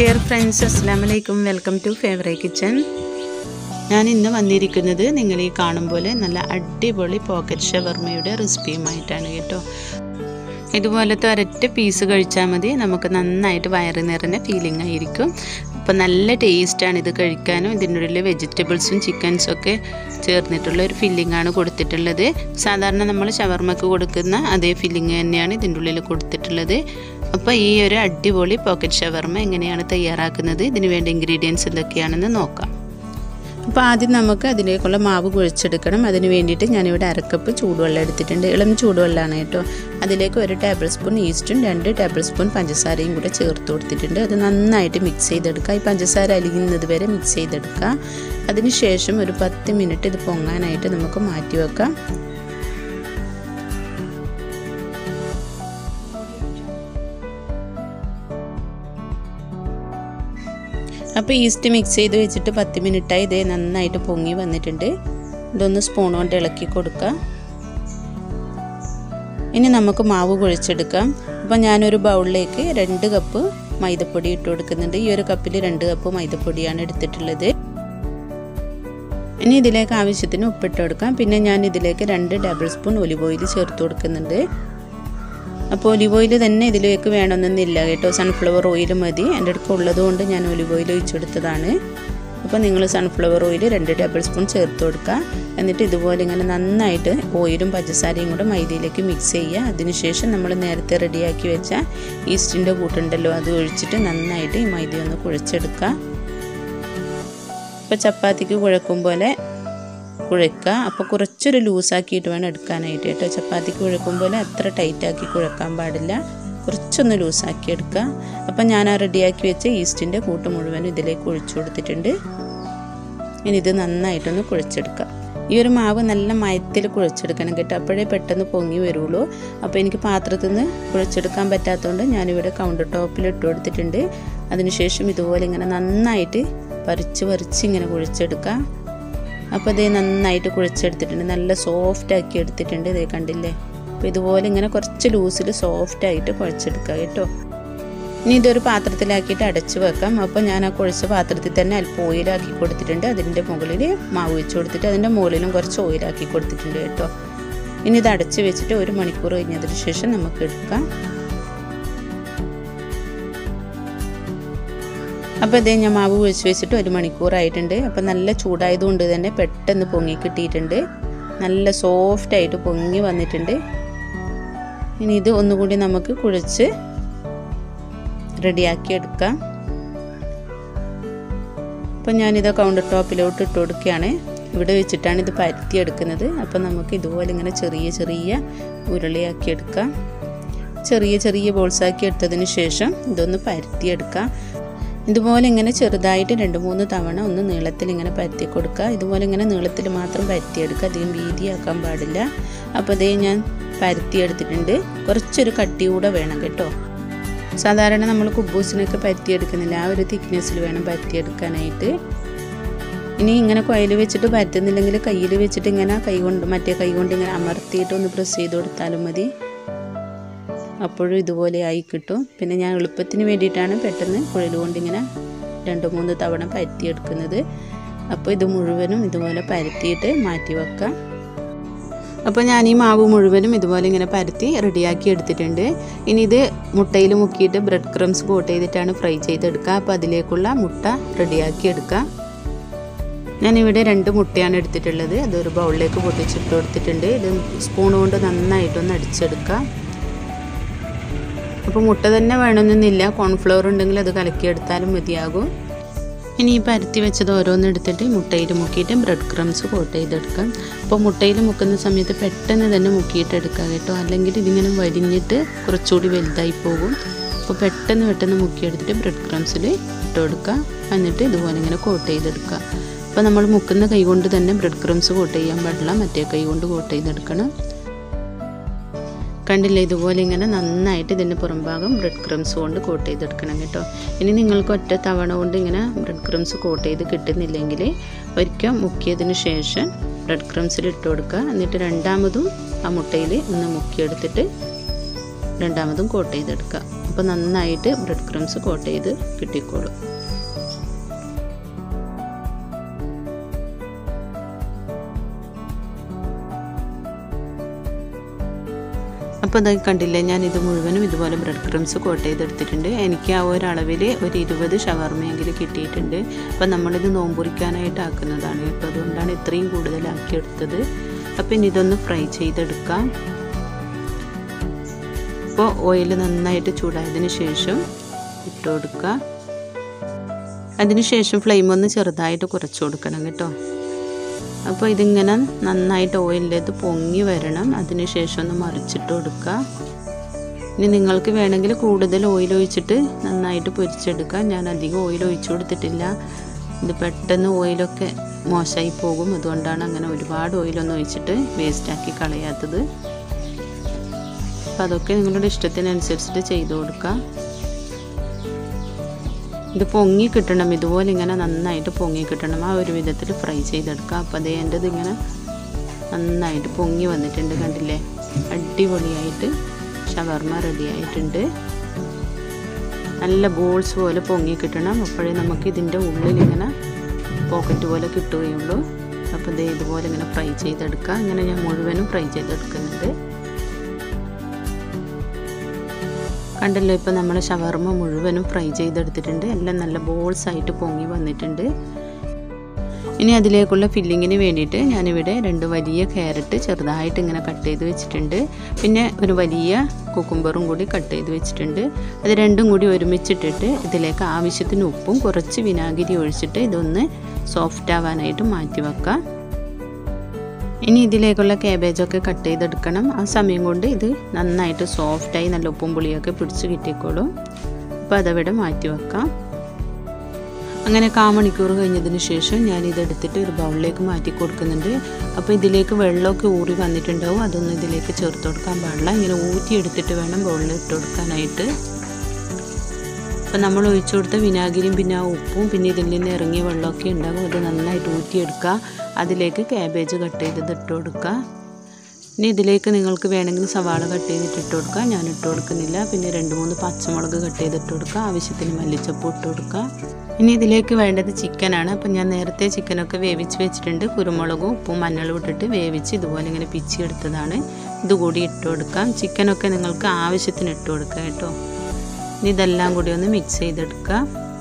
Dear friends, അസ്സലാമു അലൈക്കും. Welcome to favourite kitchen. ഞാൻ ഇന്ന് വന്നിരിക്കുന്നത് നിങ്ങൾ ഈ കാണും പോലെ നല്ല അടിപൊളി പോക്കറ്റ് ഷവർമയുടെ റെസിപ്പിയുമായിട്ടാണ് കേട്ടോ. ഇതുപോലത്തെ ഒരൊറ്റ പീസ് കഴിച്ചാൽ മതി, നമുക്ക് നന്നായിട്ട് വയറ് നിറഞ്ഞ ഫീലിംഗ് ആയിരിക്കും. അപ്പോൾ നല്ല ടേസ്റ്റാണ് ഇത് കഴിക്കാനും. ഇതിൻ്റെ ഉള്ളിൽ വെജിറ്റബിൾസും ചിക്കൻസും ഒക്കെ ചേർന്നിട്ടുള്ള ഒരു ഫില്ലിംഗ് ആണ് കൊടുത്തിട്ടുള്ളത്. സാധാരണ നമ്മൾ ഷവർമക്ക് കൊടുക്കുന്ന അതേ ഫില്ലിംഗ് തന്നെയാണ് ഇതിൻ്റെ ഉള്ളിൽ കൊടുത്തിട്ടുള്ളത്. അപ്പോൾ ഈ ഒരു അടിപൊളി പോക്കറ്റ് ഷവർമ എങ്ങനെയാണ് തയ്യാറാക്കുന്നത്, ഇതിന് വേണ്ട ഇൻഗ്രീഡിയൻസ് എന്തൊക്കെയാണെന്ന് നോക്കാം. അപ്പോൾ ആദ്യം നമുക്ക് അതിലേക്കുള്ള മാവ് കുഴച്ചെടുക്കണം. അതിന് വേണ്ടിയിട്ട് ഞാനിവിടെ അരക്കപ്പ് ചൂടുവെള്ളം എടുത്തിട്ടുണ്ട്. ഇളം ചൂടുവെള്ളമാണ് കേട്ടോ. അതിലേക്ക് 1 ടേബിൾ സ്പൂൺ ഈസ്റ്റും 2 ടേബിൾ സ്പൂൺ പഞ്ചസാരയും കൂടെ ചേർത്ത് കൊടുത്തിട്ടുണ്ട്. അത് നന്നായിട്ട് മിക്സ് ചെയ്തെടുക്കുക. ഈ പഞ്ചസാര അലിയുന്നത് വരെ മിക്സ് ചെയ്തെടുക്കുക. അതിനുശേഷം ഒരു 10 മിനിറ്റ് ഇത് പൊങ്ങാനായിട്ട് നമുക്ക് മാറ്റി വെക്കാം. അപ്പോൾ ഈസ്റ്റ് മിക്സ് ചെയ്ത് വെച്ചിട്ട് 10 മിനിറ്റായി. ഇതേ നന്നായിട്ട് പൊങ്ങി വന്നിട്ടുണ്ട്. ഇതൊന്ന് സ്പൂൺ കൊണ്ട് ഇളക്കി കൊടുക്കുക. ഇനി നമുക്ക് മാവ് കുഴച്ചെടുക്കാം. അപ്പോൾ ഞാനൊരു ബൗളിലേക്ക് 2 കപ്പ് മൈദപ്പൊടി ഇട്ട് കൊടുക്കുന്നുണ്ട്. ഈ ഒരു കപ്പിൽ 2 കപ്പ് മൈദപ്പൊടിയാണ് എടുത്തിട്ടുള്ളത്. ഇനി ഇതിലേക്ക് ആവശ്യത്തിന് ഉപ്പിട്ട് കൊടുക്കാം. പിന്നെ ഞാൻ ഇതിലേക്ക് 2 ടേബിൾ സ്പൂൺ ഒലിവ് ഓയിൽ ചേർത്ത് കൊടുക്കുന്നുണ്ട്. അപ്പോൾ ഒലിവ് ഓയിൽ തന്നെ ഇതിലേക്ക് വേണമെന്നൊന്നുമില്ല കേട്ടോ, സൺഫ്ലവർ ഓയിൽ മതി. എൻ്റെ അടുത്ത് ഉള്ളതുകൊണ്ട് ഞാൻ ഒലിവ് ഓയിൽ ഒഴിച്ചെടുത്തതാണ്. അപ്പോൾ നിങ്ങൾ സൺഫ്ലവർ ഓയിൽ 2 ടേബിൾ സ്പൂൺ ചേർത്ത് കൊടുക്കുക. എന്നിട്ട് ഇതുപോലെ ഇങ്ങനെ നന്നായിട്ട് ഓയിലും പഞ്ചസാരയും കൂടെ മൈദയിലേക്ക് മിക്സ് ചെയ്യുക. അതിനുശേഷം നമ്മൾ നേരത്തെ റെഡിയാക്കി വെച്ച ഈസ്റ്റിൻ്റെ കൂട്ടുണ്ടല്ലോ, അത് ഒഴിച്ചിട്ട് നന്നായിട്ട് ഈ മൈദ ഒന്ന് കുഴച്ചെടുക്കുക. ഇപ്പോൾ ചപ്പാത്തിക്ക് കുഴക്കും പോലെ കുഴക്കുക. അപ്പോൾ കുറച്ചൊരു ലൂസാക്കിയിട്ട് വേണം എടുക്കാനായിട്ട് കേട്ടോ. ചപ്പാത്തിക്ക് കുഴക്കും പോലെ അത്ര ടൈറ്റാക്കി കുഴക്കാൻ പാടില്ല, കുറച്ചൊന്ന് ലൂസാക്കി എടുക്കുക. അപ്പം ഞാൻ ആ റെഡിയാക്കി വെച്ച ഈസ്റ്റിൻ്റെ കൂട്ട് മുഴുവനും ഇതിലേക്ക് ഒഴിച്ചു കൊടുത്തിട്ടുണ്ട്. ഇനി ഇത് നന്നായിട്ടൊന്ന് കുഴച്ചെടുക്കുക. ഈ ഒരു മാവ് നല്ല മയത്തിൽ കുഴച്ചെടുക്കണം കേട്ടോ, അപ്പോഴേ പെട്ടെന്ന് പൊങ്ങി വരുള്ളൂ. അപ്പോൾ എനിക്ക് പാത്രത്തിൽ നിന്ന് കുഴച്ചെടുക്കാൻ പറ്റാത്തതുകൊണ്ട് ഞാനിവിടെ കൗണ്ടർ ടോപ്പിൽ ഇട്ട് കൊടുത്തിട്ടുണ്ട്. അതിനുശേഷം ഇതുപോലെ ഇങ്ങനെ നന്നായിട്ട് പറിച്ച് ഇങ്ങനെ കുഴച്ചെടുക്കുക. അപ്പോൾ ഇതേ നന്നായിട്ട് കുഴച്ചെടുത്തിട്ടുണ്ട്, നല്ല സോഫ്റ്റാക്കി എടുത്തിട്ടുണ്ട്. ഇതേ കണ്ടില്ലേ. അപ്പോൾ ഇതുപോലെ ഇങ്ങനെ കുറച്ച് ലൂസിൽ സോഫ്റ്റായിട്ട് കുഴച്ചെടുക്കുക കേട്ടോ. ഇനി ഇതൊരു പാത്രത്തിലാക്കിയിട്ട് അടച്ചു വെക്കാം. അപ്പോൾ ഞാൻ ആ കുഴച്ച പാത്രത്തിൽ തന്നെ അല്പം ഓയിലാക്കി കൊടുത്തിട്ടുണ്ട്. അതിൻ്റെ മുകളിൽ മാവ് വെച്ച് കൊടുത്തിട്ട് അതിൻ്റെ മുകളിലും കുറച്ച് ഓയിലാക്കി കൊടുത്തിട്ടുണ്ട് കേട്ടോ. ഇനി ഇത് അടച്ച് വെച്ചിട്ട് 1 മണിക്കൂർ കഴിഞ്ഞതിന് ശേഷം നമുക്ക് എടുക്കാം. അപ്പോൾ ഇതേ ഞാൻ മാവ് കുഴച്ച് വെച്ചിട്ട് 1 മണിക്കൂറായിട്ടുണ്ട്. അപ്പോൾ നല്ല ചൂടായതുകൊണ്ട് തന്നെ പെട്ടെന്ന് പൊങ്ങി കിട്ടിയിട്ടുണ്ട്. നല്ല സോഫ്റ്റായിട്ട് പൊങ്ങി വന്നിട്ടുണ്ട്. ഇനി ഇത് ഒന്നുകൂടി നമുക്ക് കുഴച്ച് റെഡിയാക്കി എടുക്കാം. അപ്പോൾ ഞാനിത് കൗണ്ടർ ടോപ്പിലോട്ട് ഇട്ട് കൊടുക്കുകയാണ്. ഇവിടെ വെച്ചിട്ടാണ് ഇത് പരത്തിയെടുക്കുന്നത്. അപ്പോൾ നമുക്ക് ഇതുപോലെ ഇങ്ങനെ ചെറിയ ഉരുളയാക്കി എടുക്കാം. ചെറിയ ബോൾസാക്കി എടുത്തതിന് ശേഷം ഇതൊന്ന് പരത്തിയെടുക്കാം. ഇതുപോലെ ഇങ്ങനെ ചെറുതായിട്ട് 2-3 തവണ ഒന്ന് നീളത്തിൽ ഇങ്ങനെ പരത്തി കൊടുക്കുക. ഇതുപോലെ ഇങ്ങനെ നീളത്തിൽ മാത്രം പരത്തിയെടുക്കുക, അധികം വീതിയാക്കാൻ പാടില്ല. അപ്പോൾ അതേ ഞാൻ പരത്തിയെടുത്തിട്ടുണ്ട്. കുറച്ചൊരു കട്ടി കൂടെ വേണം കേട്ടോ. സാധാരണ നമ്മൾ കുബൂസിനൊക്കെ പരത്തിയെടുക്കുന്നില്ല, ആ ഒരു തിക്നെസ്സിൽ വേണം പരത്തിയെടുക്കാനായിട്ട്. ഇനി ഇങ്ങനെ കുഴൽ വെച്ചിട്ട് പരത്തുന്നില്ലെങ്കിൽ കയ്യിൽ വെച്ചിട്ട് ഇങ്ങനെ മറ്റേ കൈ കൊണ്ട് ഇങ്ങനെ അമർത്തിയിട്ട് ഒന്ന് പ്രസ് ചെയ്ത് കൊടുത്താലും മതി. അപ്പോഴും ഇതുപോലെ ആയി കിട്ടും. പിന്നെ ഞാൻ എളുപ്പത്തിന് വേണ്ടിയിട്ടാണ് പെട്ടെന്ന് കുഴൽ കൊണ്ട് ഇങ്ങനെ 2-3 തവണ പരത്തിയെടുക്കുന്നത്. അപ്പോൾ ഇത് മുഴുവനും ഇതുപോലെ പരത്തിയിട്ട് മാറ്റി വെക്കാം. അപ്പോൾ ഞാൻ ഈ മാവ് മുഴുവനും ഇതുപോലെ ഇങ്ങനെ പരത്തി റെഡിയാക്കി എടുത്തിട്ടുണ്ട്. ഇനി ഇത് മുട്ടയിൽ മുക്കിയിട്ട് ബ്രെഡ് ക്രംസ് കോട്ട് ചെയ്തിട്ടാണ് ഫ്രൈ ചെയ്തെടുക്കുക. അപ്പോൾ അതിലേക്കുള്ള മുട്ട റെഡിയാക്കി എടുക്കാം. ഞാനിവിടെ 2 മുട്ടയാണ് എടുത്തിട്ടുള്ളത്. അതൊരു ബൗളിലേക്ക് പൊട്ടിച്ചിട്ട് കൊടുത്തിട്ടുണ്ട്. ഇത് സ്പൂൺ കൊണ്ട് നന്നായിട്ടൊന്ന് അടിച്ചെടുക്കാം. അപ്പോൾ മുട്ട തന്നെ വേണമെന്നൊന്നുമില്ല, കോൺഫ്ലവർ ഉണ്ടെങ്കിൽ അത് കലക്കിയെടുത്താലും മതിയാകും. ഇനി ഈ പരത്തി വെച്ചത് ഓരോന്ന് എടുത്തിട്ട് മുട്ടയിൽ മുക്കിയിട്ട് ബ്രെഡ് ക്രംസ് കോട്ട് ചെയ്തെടുക്കാം. അപ്പോൾ മുട്ടയിൽ മുക്കുന്ന സമയത്ത് പെട്ടെന്ന് തന്നെ മുക്കിയിട്ടെടുക്കുക കേട്ടോ, അല്ലെങ്കിൽ ഇതിങ്ങനെ വലിഞ്ഞിട്ട് കുറച്ചുകൂടി വലുതായി പോകും. അപ്പോൾ പെട്ടെന്ന് മുക്കിയെടുത്തിട്ട് ബ്രെഡ് ക്രംസിൽ ഇട്ട് കൊടുക്കുക. എന്നിട്ട് ഇതുപോലെ ഇങ്ങനെ കോട്ട് ചെയ്തെടുക്കുക. അപ്പോൾ നമ്മൾ മുക്കുന്ന കൈ കൊണ്ട് തന്നെ ബ്രെഡ് ക്രംസ് കോട്ട് ചെയ്യാൻ പാടില്ല, മറ്റേ കൈ കൊണ്ട് കോട്ട് ചെയ്തെടുക്കണം. കണ്ടില്ലേ, ഇതുപോലെ ഇങ്ങനെ നന്നായിട്ട് ഇതിൻ്റെ പുറംഭാഗം ബ്രെഡ് ക്രംസ് കൊണ്ട് കോട്ട് ചെയ്തെടുക്കണം കേട്ടോ. ഇനി നിങ്ങൾക്ക് ഒറ്റ തവണ കൊണ്ട് ഇങ്ങനെ ബ്രെഡ് ക്രംസ് കോട്ട് ചെയ്ത് കിട്ടുന്നില്ലെങ്കിൽ ഒരിക്കൽ മുക്കിയതിന് ശേഷം ബ്രെഡ് ക്രംസിൽ ഇട്ട് കൊടുക്കുക. എന്നിട്ട് രണ്ടാമതും ആ മുട്ടയിൽ ഒന്ന് മുക്കിയെടുത്തിട്ട് രണ്ടാമതും കോട്ട് ചെയ്തെടുക്കുക. അപ്പോൾ നന്നായിട്ട് ബ്രെഡ് ക്രംസ് കോട്ട് ചെയ്ത് കിട്ടിക്കോളും. അപ്പോൾ അത് കണ്ടില്ലേ, ഞാനിത് മുഴുവനും ഇതുപോലെ ബ്രെഡ് ക്രംസ് കോട്ട് ചെയ്തെടുത്തിട്ടുണ്ട്. എനിക്ക് ആ ഒരളവിൽ ഒരു 20 ഷവർമയെങ്കിലും കിട്ടിയിട്ടുണ്ട്. അപ്പോൾ നമ്മളിത് നോമ്പുറിക്കാനായിട്ട് ആക്കുന്നതാണ് കേട്ടോ, അതുകൊണ്ടാണ് ഇത്രയും കൂടുതലാക്കിയെടുത്തത്. അപ്പോൾ ഇനി ഇതൊന്ന് ഫ്രൈ ചെയ്തെടുക്കാം. അപ്പോൾ ഓയിൽ നന്നായിട്ട് ചൂടായതിന് ശേഷം ഇട്ട് കൊടുക്കുക. അതിന് ശേഷം ഫ്ലെയിം ഒന്ന് ചെറുതായിട്ട് കുറച്ച് കൊടുക്കണം കേട്ടോ. അപ്പോൾ ഇതിങ്ങനെ നന്നായിട്ട് ഓയിലിലേക്ക് പൊങ്ങി വരണം. അതിന് ശേഷം ഒന്ന് മറിച്ചിട്ട് കൊടുക്കുക. ഇനി നിങ്ങൾക്ക് വേണമെങ്കിൽ കൂടുതൽ ഓയിൽ ഒഴിച്ചിട്ട് നന്നായിട്ട് പൊരിച്ചെടുക്കാം. ഞാൻ അധികം ഓയിൽ ഒഴിച്ചു കൊടുത്തിട്ടില്ല. ഇത് പെട്ടെന്ന് ഓയിലൊക്കെ മോശമായി പോകും. അതുകൊണ്ടാണ് അങ്ങനെ ഒരുപാട് ഓയിലൊന്നും ഒഴിച്ചിട്ട് വേസ്റ്റാക്കി കളയാത്തത്. അപ്പോൾ അതൊക്കെ നിങ്ങളുടെ ഇഷ്ടത്തിനനുസരിച്ചിട്ട് ചെയ്ത് കൊടുക്കുക. ഇത് പൊങ്ങി കിട്ടണം, ഇതുപോലെ ഇങ്ങനെ നന്നായിട്ട് പൊങ്ങി കിട്ടണം. ആ ഒരു വിധത്തിൽ ഫ്രൈ ചെയ്തെടുക്കുക. അപ്പോൾ അതേ എൻ്റെത് ഇങ്ങനെ നന്നായിട്ട് പൊങ്ങി വന്നിട്ടുണ്ട്, കണ്ടില്ലേ? അടിപൊളിയായിട്ട് ഷവർമ റെഡി ആയിട്ടുണ്ട്. നല്ല ബോൾസ് പോലെ പൊങ്ങി കിട്ടണം. അപ്പോഴേ നമുക്ക് ഇതിൻ്റെ ഉള്ളിലിങ്ങനെ പോക്കറ്റ് പോലെ കിട്ടുകയുള്ളൂ. അപ്പോൾ ഇതേ ഇതുപോലെ ഇങ്ങനെ ഫ്രൈ ചെയ്തെടുക്കുക. ഇങ്ങനെ ഞാൻ മുഴുവനും ഫ്രൈ ചെയ്തെടുക്കുന്നുണ്ട്. കണ്ടല്ലോ, ഇപ്പോൾ നമ്മൾ ഷവർമ മുഴുവനും ഫ്രൈ ചെയ്തെടുത്തിട്ടുണ്ട്. എല്ലാം നല്ല ബോൾസ് ആയിട്ട് പൊങ്ങി വന്നിട്ടുണ്ട്. ഇനി അതിലേക്കുള്ള ഫില്ലിങ്ങിന് വേണ്ടിയിട്ട് ഞാനിവിടെ 2 വലിയ ക്യാരറ്റ് ചെറുതായിട്ട് ഇങ്ങനെ കട്ട് ചെയ്ത് വെച്ചിട്ടുണ്ട്. പിന്നെ ഒരു വലിയ കുക്കുംബറും കൂടി കട്ട് ചെയ്ത് വെച്ചിട്ടുണ്ട്. അത് രണ്ടും കൂടി ഒരുമിച്ചിട്ടിട്ട് ഇതിലേക്ക് ആവശ്യത്തിന് ഉപ്പും കുറച്ച് വിനാഗിരി ഒഴിച്ചിട്ട് ഇതൊന്ന് സോഫ്റ്റ് ആവാനായിട്ട് മാറ്റി വെക്കാം. ഇനി ഇതിലേക്കുള്ള ക്യാബേജൊക്കെ കട്ട് ചെയ്തെടുക്കണം. ആ സമയം കൊണ്ട് ഇത് നന്നായിട്ട് സോഫ്റ്റായി നല്ല ഉപ്പും പുളിയൊക്കെ പിടിച്ച് കിട്ടിക്കോളും. അപ്പോൾ അതവിടെ മാറ്റി വെക്കാം. അങ്ങനെ 1/4 മണിക്കൂർ കഴിഞ്ഞതിന് ശേഷം ഞാനിതെടുത്തിട്ട് ഒരു ബൗളിലേക്ക് മാറ്റി കൊടുക്കുന്നുണ്ട്. അപ്പോൾ ഇതിലേക്ക് വെള്ളമൊക്കെ ഊറി വന്നിട്ടുണ്ടാവും. അതൊന്നും ഇതിലേക്ക് ചേർത്ത് കൊടുക്കാൻ പാടില്ല. ഇങ്ങനെ ഊറ്റിയെടുത്തിട്ട് വേണം ബൗളിൽ ഇട്ട് കൊടുക്കാനായിട്ട്. അപ്പോൾ നമ്മൾ ഒഴിച്ചു കൊടുത്ത വിനാഗിരിയും പിന്നെ ആ ഉപ്പും പിന്നെ ഇതിൽ നിന്ന് ഇറങ്ങിയ വെള്ളമൊക്കെ ഉണ്ടാകും. അത് നന്നായിട്ട് ഊറ്റിയെടുക്കുക. അതിലേക്ക് ക്യാബേജ് കട്ട് ചെയ്തത് ഇട്ട് കൊടുക്കുക. ഇനി ഇതിലേക്ക് നിങ്ങൾക്ക് വേണമെങ്കിൽ സവാള കട്ട് ചെയ്തിട്ട് ഇട്ട് കൊടുക്കുക. ഞാൻ ഇട്ട് കൊടുക്കുന്നില്ല. പിന്നെ 2-3 പച്ചമുളക് കട്ട് ചെയ്തിട്ട് കൊടുക്കുക. ആവശ്യത്തിന് മല്ലിച്ചപ്പ് ഇട്ട് കൊടുക്കുക. ഇനി ഇതിലേക്ക് വേണ്ടത് ചിക്കനാണ്. അപ്പം ഞാൻ നേരത്തെ ചിക്കനൊക്കെ വേവിച്ച് വെച്ചിട്ടുണ്ട്. കുരുമുളകും ഉപ്പും മഞ്ഞളും ഇട്ടിട്ട് വേവിച്ച് ഇതുപോലെ ഇങ്ങനെ പിച്ചിയെടുത്തതാണ്. ഇതുകൂടി ഇട്ട് കൊടുക്കാം. ചിക്കനൊക്കെ നിങ്ങൾക്ക് ആവശ്യത്തിന് ഇട്ട് കൊടുക്കുക കേട്ടോ. ഇനി ഇതെല്ലാം കൂടി ഒന്ന് മിക്സ് ചെയ്തെടുക്കുക.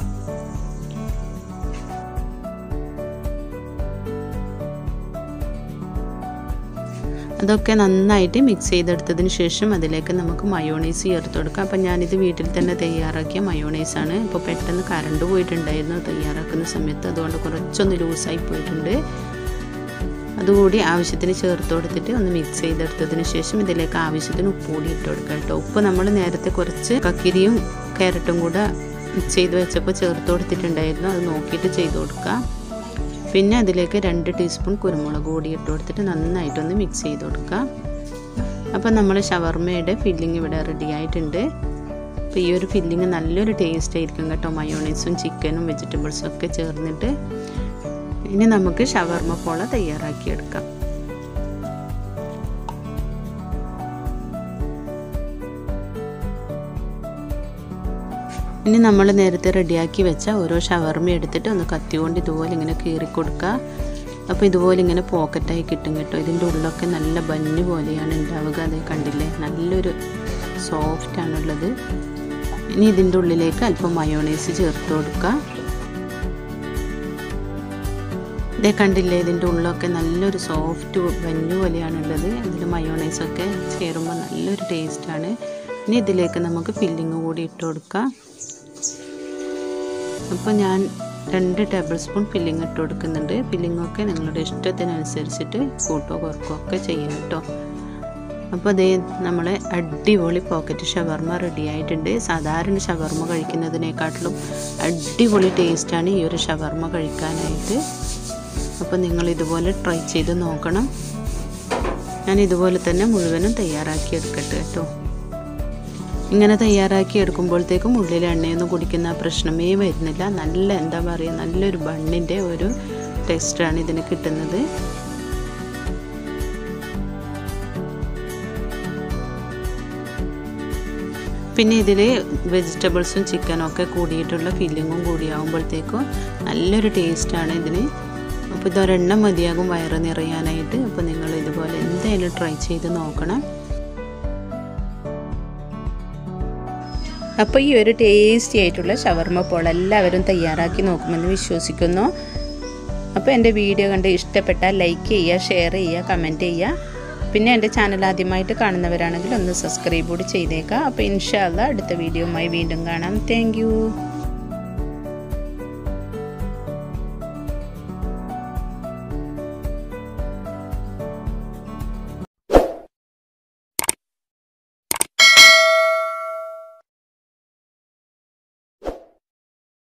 അതൊക്കെ നന്നായിട്ട് മിക്സ് ചെയ്തെടുത്തതിന് ശേഷം അതിലേക്ക് നമുക്ക് മയോണൈസ് ചേർത്ത് കൊടുക്കാം. അപ്പം ഞാനിത് വീട്ടിൽ തന്നെ തയ്യാറാക്കിയ മയോണൈസാണ്. ഇപ്പോൾ പെട്ടെന്ന് കറണ്ട് പോയിട്ടുണ്ടായിരുന്നു തയ്യാറാക്കുന്ന സമയത്ത്, അതുകൊണ്ട് കുറച്ചൊന്ന് ലൂസായി പോയിട്ടുണ്ട്. അതുകൂടി ആവശ്യത്തിന് ചേർത്ത് കൊടുത്തിട്ട് ഒന്ന് മിക്സ് ചെയ്തെടുത്തതിന് ശേഷം ഇതിലേക്ക് ആവശ്യത്തിന് ഉപ്പ് കൂടി ഇട്ട് കൊടുക്കുക കേട്ടോ. ഉപ്പ് നമ്മൾ നേരത്തെ കുറച്ച് കക്കിരിയും ക്യാരറ്റും കൂടെ മിക്സ് ചെയ്ത് വെച്ചപ്പോൾ ചേർത്ത് കൊടുത്തിട്ടുണ്ടായിരുന്നു. അത് നോക്കിയിട്ട് ചെയ്ത് കൊടുക്കുക. പിന്നെ അതിലേക്ക് 2 ടീസ്പൂൺ കുരുമുളക് പൊടി ഇട്ട് കൊടുത്തിട്ട് നന്നായിട്ടൊന്ന് മിക്സ് ചെയ്ത് കൊടുക്കുക. അപ്പോൾ നമ്മൾ ഷവർമയുടെ ഫില്ലിങ് ഇവിടെ റെഡി ആയിട്ടുണ്ട്. അപ്പോൾ ഈ ഒരു ഫില്ലിങ് നല്ലൊരു ടേസ്റ്റ് ആയിരിക്കും കേട്ടോ, മയോണൈസും ചിക്കനും വെജിറ്റബിൾസും ഒക്കെ ചേർന്നിട്ട്. ഇനി നമുക്ക് ഷവർമ പോള തയ്യാറാക്കിയെടുക്കാം. ഇനി നമ്മൾ നേരത്തെ റെഡിയാക്കി വെച്ച ഓരോ ഷവർമ എടുത്തിട്ട് ഒന്ന് കത്തി കൊണ്ട് ഇതുപോലെ ഇങ്ങനെ കീറി കൊടുക്കുക. അപ്പോൾ ഇതുപോലെ ഇങ്ങനെ പോക്കറ്റായി കിട്ടും കേട്ടോ. ഇതിൻ്റെ ഉള്ളൊക്കെ നല്ല ബന്ന് പോലെയാണ് ഉണ്ടാവുക. അത് കണ്ടില്ലേ, നല്ലൊരു സോഫ്റ്റാണുള്ളത്. ഇനി ഇതിൻ്റെ ഉള്ളിലേക്ക് അല്പം മയോണൈസ് ചേർത്ത് കൊടുക്കുക. ഇതേ കണ്ടില്ലേ, ഇതിൻ്റെ ഉള്ളൊക്കെ നല്ലൊരു സോഫ്റ്റ് ബന്ന് പോലെയാണുള്ളത്. ഇതിൽ മയോണൈസൊക്കെ ചേരുമ്പോൾ നല്ലൊരു ടേസ്റ്റാണ്. ഇനി ഇതിലേക്ക് നമുക്ക് ഫില്ലിങ് കൂടി ഇട്ട് കൊടുക്കാം. അപ്പോൾ ഞാൻ 2 ടേബിൾ സ്പൂൺ ഫില്ലിങ് ഇട്ട് കൊടുക്കുന്നുണ്ട്. ഫില്ലിങ്ങൊക്കെ നിങ്ങളുടെ ഇഷ്ടത്തിനനുസരിച്ചിട്ട് കൂട്ടോ കുറക്കോ ഒക്കെ ചെയ്യാം കേട്ടോ. അപ്പോൾ അതേ നമ്മളെ അടിപൊളി പോക്കറ്റ് ഷവർമ റെഡി ആയിട്ടുണ്ട്. സാധാരണ ഷവർമ കഴിക്കുന്നതിനേക്കാട്ടിലും അടിപൊളി ടേസ്റ്റാണ് ഈ ഒരു ഷവർമ കഴിക്കാനായിട്ട്. അപ്പോൾ നിങ്ങൾ ഇതുപോലെ ട്രൈ ചെയ്ത് നോക്കണം. ഞാൻ ഇതുപോലെ തന്നെ മുഴുവനും തയ്യാറാക്കി എടുക്കട്ടെ കേട്ടോ. ഇങ്ങനെ തയ്യാറാക്കി എടുക്കുമ്പോഴത്തേക്കും ഉള്ളിൽ എണ്ണയൊന്നും കുടിക്കുന്ന പ്രശ്നമേ വരുന്നില്ല. നല്ല എന്താ പറയുക, നല്ലൊരു ബണ്ണിൻ്റെ ഒരു ടെക്സ്റ്റാണ് ഇതിന് കിട്ടുന്നത്. പിന്നെ ഇതിൽ വെജിറ്റബിൾസും ചിക്കനും ഒക്കെ കൂടിയിട്ടുള്ള ഫില്ലിങ്ങും കൂടിയാകുമ്പോഴത്തേക്കും നല്ലൊരു ടേസ്റ്റാണ് ഇതിന്. അപ്പോൾ ഇതൊരെണ്ണം മതിയാകും വയറ് നിറയാനായിട്ട്. അപ്പോൾ നിങ്ങൾ ഇതുപോലെ എന്തായാലും ട്രൈ ചെയ്ത് നോക്കണം. അപ്പോൾ ഈ ഒരു ടേസ്റ്റി ആയിട്ടുള്ള ഷവർമ്മ പോൾ എല്ലാവരും തയ്യാറാക്കി നോക്കുമെന്ന് വിശ്വസിക്കുന്നു. അപ്പോൾ എൻ്റെ വീഡിയോ കണ്ട് ഇഷ്ടപ്പെട്ടാൽ ലൈക്ക് ചെയ്യുക, ഷെയർ ചെയ്യുക, കമൻറ്റ് ചെയ്യുക. പിന്നെ എൻ്റെ ചാനൽ ആദ്യമായിട്ട് കാണുന്നവരാണെങ്കിൽ ഒന്ന് സബ്സ്ക്രൈബ് കൂടി ചെയ്തേക്കാം. അപ്പോൾ ഇൻഷാ അല്ലാഹ് അടുത്ത വീഡിയോയുമായി വീണ്ടും കാണാം. Thank U.